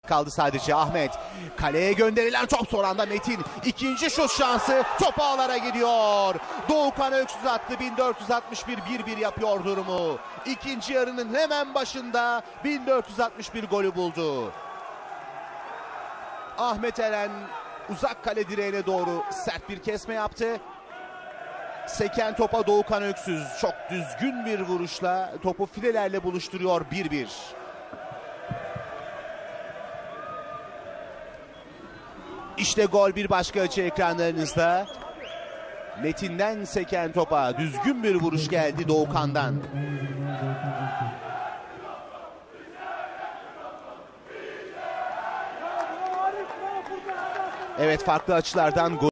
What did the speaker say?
kaldı sadece Ahmet. Kaleye gönderilen top, son anda Metin. İkinci şut şansı, top ağlara gidiyor. Doğukan Öksüz attı, 1461 1-1 yapıyor durumu. İkinci yarının hemen başında 1461 golü buldu. Ahmet Eren uzak kale direğine doğru sert bir kesme yaptı. Seken topa Doğukan Öksüz çok düzgün bir vuruşla topu filelerle buluşturuyor, 1-1. İşte gol bir başka açı ekranlarınızda. Metin'den seken topa düzgün bir vuruş geldi Doğukan'dan. Evet, farklı açılardan gol.